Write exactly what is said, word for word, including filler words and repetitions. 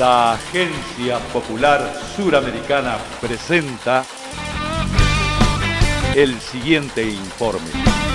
La Agencia Popular Suramericana presenta el siguiente informe.